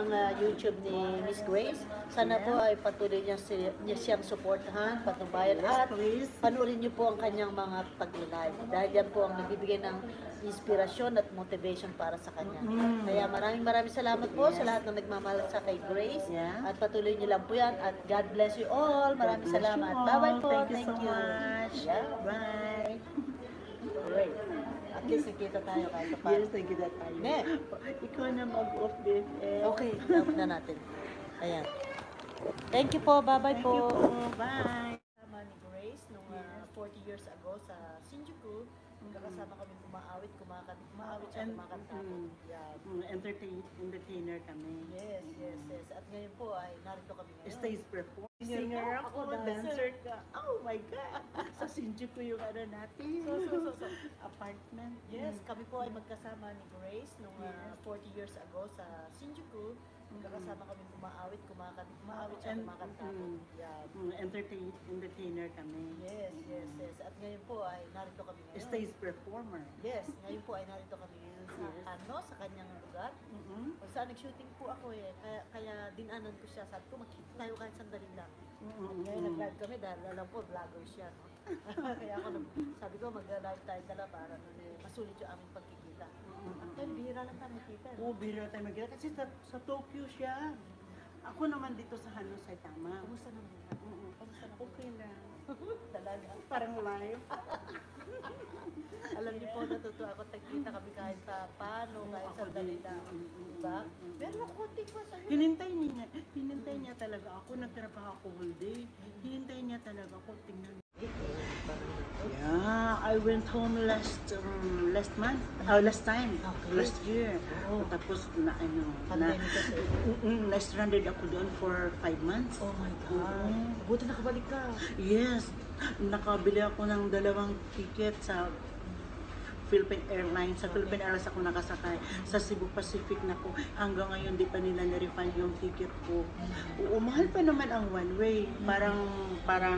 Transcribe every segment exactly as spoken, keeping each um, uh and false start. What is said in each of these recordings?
ng uh, YouTube ni Miss Grace. Sana po ay patuloy niya, si, niya siyang supportahan, patnubayan, at panoorin niyo po ang kanyang mga pag-live. Dahil yan po ang nagbibigay ng inspirasyon at motivation para sa kanya. Mm. Kaya maraming maraming salamat po sa lahat ng nagmamahal sa kay Grace. Yeah. At patuloy niyo lang po yan. At God bless you all. Maraming God bless salamat. you all. Bye-bye po. Thank you so much. Yeah. Bye. Alright. At least nakita tayo kahit pa. Yes, thank you that tayo. Ne. Ikaw na mag-off B F F. Okay, dapat na natin. Ayan. Thank you po. Bye-bye Thank you po. po. Bye. Kasama ni Grace nung uh, forty years ago sa Shinjuku. Magkakasama kami kumaawit, kumakanta, kumaawit siya, And- kumakanta. mm. Yan. Mm, entertain, entertainer kami. Yes, yes, yes. At ngayon po ay narito kami ngayon. Stage performer. Singer Singer ako, ako, dancer. dancer ka. Oh my God! Sa Shinjuku yung ano natin. So, so, so, so. Apartment. Yes, Mm. kami po ay magkasama ni Grace nung uh, Yes. forty years ago sa Shinjuku. Magkakasama kami kumaawit, kumakanta, kumaawit siya, And- kumakanta. mm. Yan. Mm, entertain, entertainer kami. Yes, yes, yes. At ngayon po ay narito kami ngayon. Stage performer. Yes, ngayon po ay narito kami ngayon sa Yes. ano, sa kanyang lugar. Mm-hmm. Kung saan nag-shooting po ako eh. Kaya, kaya dinanan ko siya. Sabi ko, magkita tayo kahit sandali lang. At ngayon nag-live kami dahil alam ko, vlogger siya. No? Kaya ako, nag- sabi ko, mag-live tayo dala para ano, eh, masulit yung aming pagkikita. At ngayon, bihira lang tayo magkita. No? Oo, biro tayo mag kasi sa, sa Tokyo siya. Ako naman dito sa Hanoi, Saitama. Kumusta naman? Mm-mm. Kumusta naman? Okay lang. Talaga. Parang live. Alam niyo po, natutuwa ako. Tagkita kami kahit sa paano, kahit sa dali lang. Diba? Pero konti pa sa'yo. Hinintay niya, hinintay niya talaga ako. Nagtrabaho ako whole day. Hinintay niya talaga ako. Tingnan. Yeah, I went home last um, last month. Oh, last time. Okay. Last year. Oh. Tapos na ano, na, Pandemic kasi. Mm-mm, na-stranded ako doon for five months. Oh my God. Oo. Buti nakabalik ka. Yes, nakabili ako ng dalawang ticket sa Philippine Airlines. Sa Philippine Airlines ako nakasakay. Sa Cebu Pacific na ko. Hanggang ngayon di pa nila na-refund yung ticket ko. Oo, mahal pa naman ang one way. Parang parang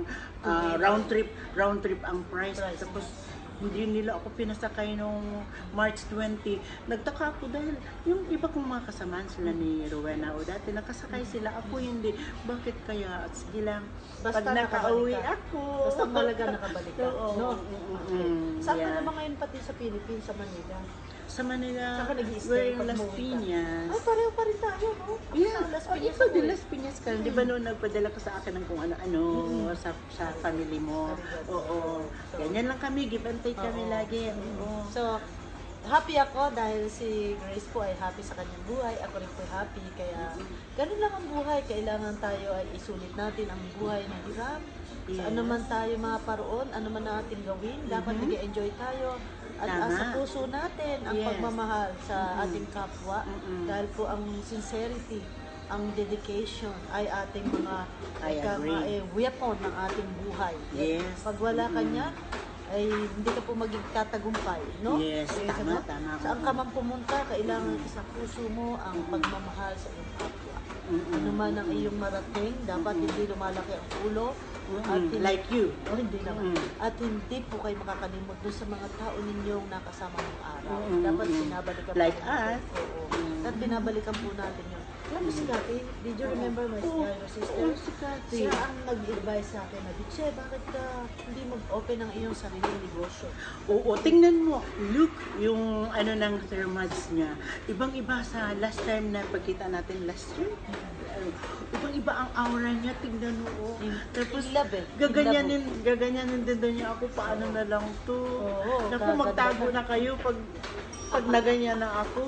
ah, round trip, round trip ang price. Price. Tapos hindi nila ako pinasakay nung March twentieth. Nagtaka ako dahil yung iba kong mga kasamaan sila ni Rowena o dati nakasakay sila, ako hindi. Bakit kaya? At sige lang, Basta pag nakauwi nakabalik ka. ako. Basta malaga nakabalik ka. Oo. No? Okay. Saan ka Yeah. naman ngayon pati sa Philippines, sa Manila? Sa Manila, Saan ka nag-i-stay we're in pag Las umuwi ka? Piñas. Ay, pareho pa rin tayo, no? Ako Yeah, sa Las oh, Piñas ikaw ako din eh. Las Piñas ka. Di ba noon nagpadala ka sa akin ng kung ano-ano sa, sa family mo? Arigato. Oo. Ganyan lang kami, give and take kami Oo. lagi. Oo. So, happy ako dahil si Grace po ay happy sa kanyang buhay. Ako rin po ay happy. Kaya, ganun lang ang buhay. Kailangan tayo ay isulit natin ang buhay na hirap. Sa Yes. ano man tayo mga paroon, ano man natin gawin, dapat Mhm. nag-enjoy tayo. At Tama. ah, sa puso natin ang Yes. pagmamahal sa Mhm. ating kapwa. Mhm. Dahil po ang sincerity, ang dedication ay ating mga I ika nga, agree. eh, weapon ng ating buhay. Yes. Pag wala ka Mhm. niya, ay hindi ka po maging tatagumpay, no? Yes, Eh, tama, diba? tama. Saan ka man pumunta, kailangan sa puso mo ang pagmamahal sa iyong kapwa. Mm-mm. Ano man ang iyong marating, dapat hindi lumalaki ang ulo. Mm-mm. At hindi, Like you. oh, hindi naman. Mm-mm. At hindi po kayo makakalimot dun sa mga tao ninyong nakasama ng araw. Mm-mm. Dapat binabalikan po Like natin. us. Oo. Mm. At binabalikan po natin yun. Alam mo si Kati, did you remember my Oo. younger sister? Oo, si Kati. Siya ang nag-advise sa akin na, Biche, bakit ka hindi mag-open ng iyong sariling negosyo? Oo, tingnan mo. Look, yung ano ng thermals niya. Ibang-iba sa last time na pagkita natin last year. Uh, Ibang-iba ang aura niya. Tingnan mo. Oh. In- Tapos, in love eh. In gaganyanin, gaganyanin din daw niya ako. Paano na lang to? Oo, Naku, gaganda magtago na. na kayo pag pag naganyan na ako.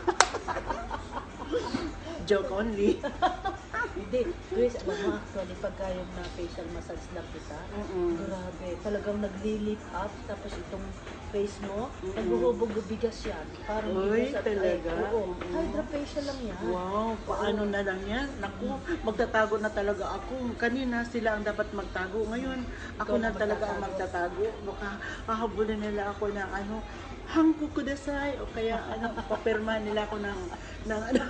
Joke only. Hindi, Grace, alam mo actually, pagka yung na facial massage lang kita, Mm-mm. grabe, talagang nagli-lift up, tapos itong face mo, Mm-mm. naghuhubog bigas yan. Parang Uy, bigas at talaga? ay, oo, Mm-mm. hydrofacial lang yan. Wow, paano na lang yan? Naku, magtatago na talaga ako. Kanina sila ang dapat magtago. Ngayon, ako Ikaw na na talaga ang magtatago. Baka hahabulin nila ako ng ano, hangko kudasay. O kaya ano, papirma nila ako ng, ng ano,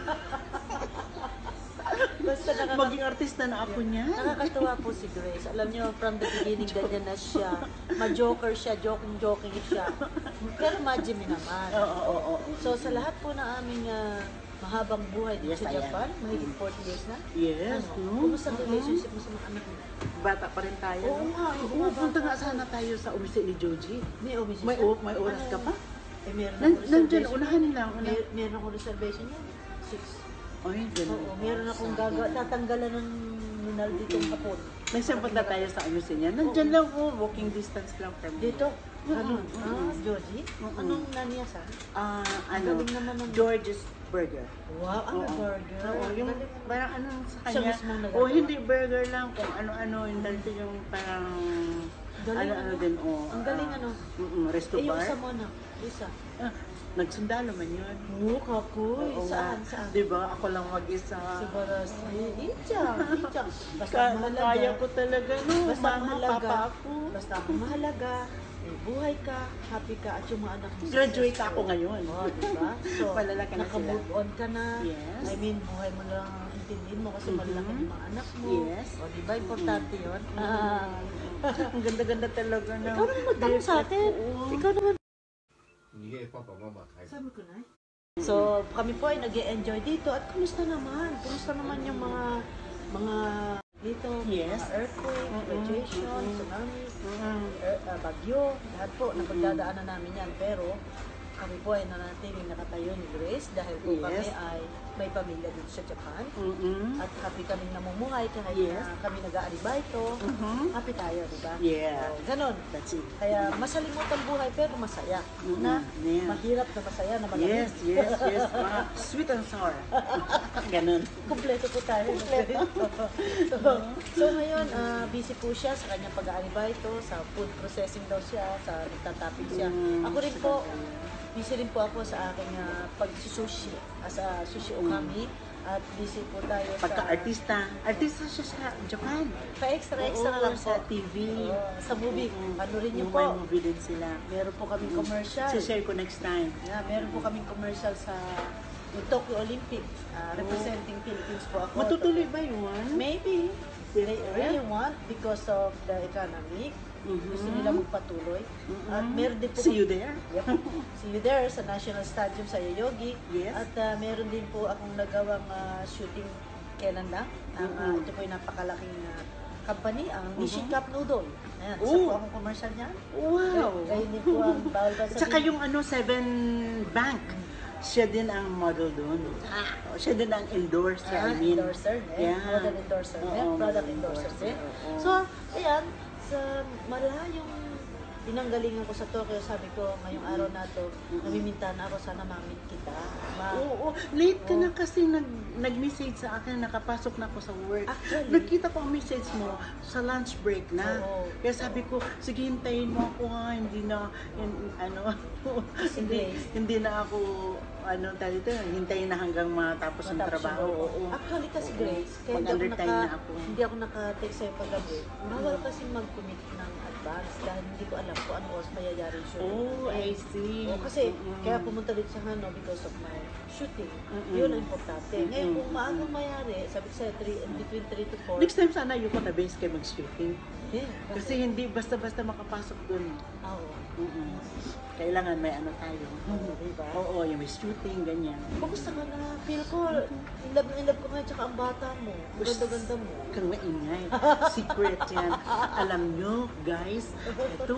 Basta nakaka- maging artista na ako niya. Nakakatuwa po si Grace. Alam niyo, from the beginning, ganyan na siya. Ma-joker siya, joking-joking siya. Pero majimi naman. Oo, oo, oo. So, sa lahat po ng aming ah, mahabang buhay dito Yes, sa I am. Japan. Mahigit forty years na. Yes, Ano? no? Kumusta ang Mhm. relationship mo sa mga anak mo? Bata pa rin tayo. Oo no? nga, eh, Oo, bumabata punta nga ka. sana tayo sa umise ni Joji. May omission May, siya? o, may oras ka pa? Eh, meron Nan, ako nandyan, reservation. unahan lang. May, Unahan. meron ako reservation yan. Six. Ay, ganun. Oo, meron akong Sa gaga, akin. tatanggalan ng minal ditong hapon. Minsan punta tayo sa umise niya. Nandyan lang po, walking distance lang from Dito? Mm-mm, Ano? mm-mm. Ah, Joji? Mm-mm. Anong naniya sa? Ah, Ang ano, galing naman ng- George's Burger. Wow, ano Oo. burger? Oo, yung Galing. parang ano sa Siya kanya. mismo nagagawa. O hindi burger lang, kung ano-ano, yung dito yung parang Galing, ano-ano ano? din. Oh, Ang galing, ah, ano? Mm-mm, resto Eh, yung bar. isa mo na. Isa. Ah, nagsundalo man yun. Oo, kapoy. Oo Saan? nga. Saan? Diba? Ako lang mag-isa. Sa Baras. Eh, Ichang. Ichang. Basta Ka- ang mahalaga. kaya ko talaga, no? Basta ang Mama, mahalaga. papa ako. Basta ang mahalaga. Eh, buhay ka, happy ka, at yung mga anak mo. Graduate successful. ako ngayon. Oo, diba? So, Malalaki na sila. naka-move on ka na. Yes. I mean, buhay mo lang ang intindihin mo kasi Mhm. malalaki yung mga anak mo. Yes. O, diba? Importante yun. Ah. Ang ganda-ganda talaga na. Ikaw naman magtanong sa akin. Oo. Ikaw naman. 逃げパパママ帰る Sabi ko na. So, kami po ay nag enjoy dito. At kumusta naman? Kumusta naman yung mga mga dito? Yes. Mga earthquake, Mm-mm. radiation, Mm-mm. tsunami, Mm. er, ah, bagyo. Lahat po, napagdadaanan namin yan. Pero, kami po ay nanatiling nakatayo ni Grace dahil po Yes. kami ay may pamilya dito sa Japan. Mm-mm. At happy kami namumuhay kahit Yes. na kami nag-aalibayto. Mhm. Happy tayo, di ba? Yeah. So, ganon. That's it. Kaya masalimutan buhay pero masaya. Mm-mm. Na Yeah. mahirap na masaya na malamig. Yes, yes, yes. Ah, sweet and sour. Ganun. Kompleto po tayo. Kompleto. so, so ngayon, ah, busy po siya sa kanyang pag-aalibayto, sa food processing daw siya, sa nagtataping siya. Mm, Ako rin po, busy rin po ako sa aking uh, pag-sushi, as a sushi okami. At busy po tayo sa... Pagka-artista. Artista siya sa Japan. Pa-extra-extra Oo, lang po. sa T V. Oo, sa movie. Mm. Ano rin niyo Yung po? may movie din sila. Meron po kaming commercial. Si-share ko next time. Yeah, meron po kaming commercial sa yung Tokyo Olympics. Ah, representing Philippines po ako. Matutuloy ba yun? Maybe. They really want because of the economic. Mhm. Gusto nila magpatuloy. Mhm. At meron din po... See you there. Yep. See you there sa National Stadium sa Yoyogi. Yes. At ah, meron din po akong nagawang ah, shooting kailan lang. Ang, ah, Mhm. ito po yung napakalaking ah, company, ang Nishi Mhm. Cup Noodle. Ayan, isa Oh. po akong commercial niyan. Wow! Kayo din po ang bawal ba At saka yung ano, Seven Bank. Siya din ang model doon. Oh, siya din ang endorser, Ah, I mean. endorser din. Yeah. Model endorser din. Oo, Product model endorser din. oo. So, ayan, sa malayong pinanggalingan ko sa Tokyo, sabi ko, ngayong araw na to, namiminta na ako, sana mamit kita. Ma Oo, late ka Oo. na kasi nag, nag-message sa akin, nakapasok na ako sa work. Actually. Nakita ko ang message mo sa lunch break na. Oo. Kaya sabi ko, sige hintayin mo ako ha, hindi na, hin- ano, Kasi hindi, Grace. hindi na ako, ano tayo dito, hintayin na hanggang matapos ang matapos trabaho. yung work. Oo. Actually kasi Oo. Grace, kaya hindi ako, Mag-undertime naka, na ako. hindi ako naka-text sa'yo paggabi. Bawal kasi mag-commit ng advance dahil hindi ko alam kung ano oras mayayari yung shoot. Oh, I see. Oo, kasi Mm-mm. kaya pumunta dito sa Hano because of my shooting. Mm-mm. Yun ang importante. Ngayon, Mm-mm. kung maagang mayari, sabi ko sa'yo, three, between three to four. Next time sana yung ko na base kayo mag-shooting. Yeah, Kasi hindi basta-basta makapasok dun. Oo. Mm-mm. Kailangan may ano tayo. Oo, diba? Oo, yung may shooting, ganyan. Kumusta ka na? Feel ko, in love na in love ko ngayon, tsaka ang bata mo. Ang ganda-ganda mo. Huwag kang maingay. Secret yan. Alam nyo, guys, ito,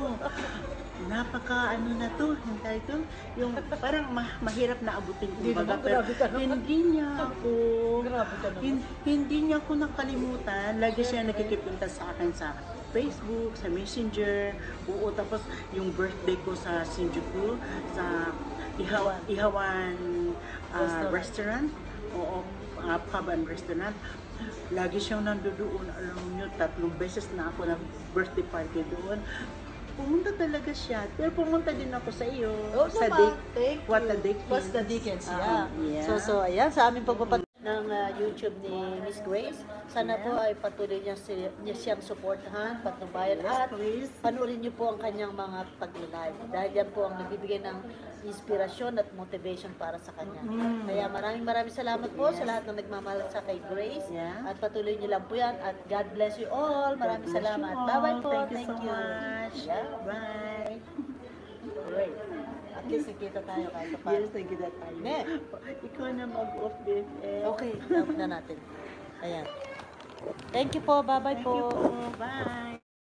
napaka ano na to, hintay to, yung parang ma- mahirap na abutin Hindi kumbaga, naman, pero grabe ka naman. hindi niya ako, Grabe ka naman. hin- hindi niya ako nakalimutan. Lagi siya nagkikipunta sa akin sa Facebook, sa Messenger, oo, tapos yung birthday ko sa Shinjuku, sa Ihawan, Ihawan ah, Restaurant. restaurant, oo, uh, pub and restaurant. Lagi siyang nandoon, alam niyo, tatlong beses na ako nag-birthday party doon. Pumunta talaga siya. Pero pumunta din ako sa iyo. Oo sa naman. Dick. Thank What you. the Dickens. What's the Dickens, Ah, yeah. yeah. So, so, ayan, sa aming pagpapat ng ah, YouTube ni Miss Grace. Sana po ay patuloy niya, si, niya siyang suportahan, patnubayan, Yes, at please. panoorin niyo po ang kanyang mga pag-live. Dahil yan po ang nagbibigay ng inspirasyon at motivation para sa kanya. Mm. Kaya maraming maraming salamat po sa lahat ng nagmamahal sa kay Grace. Yeah. At patuloy niyo lang po yan. At God bless you all. Maraming God bless salamat. you all. Bye-bye po. Thank you so much. Yeah. Bye. Great. At At least nakita tayo kahit pa. Yes, nagkita tayo. Ne. Ikaw na mag-off, B F F. Okay, dapat na natin. Ayan. Thank you po. Bye-bye Thank po. you po. Bye.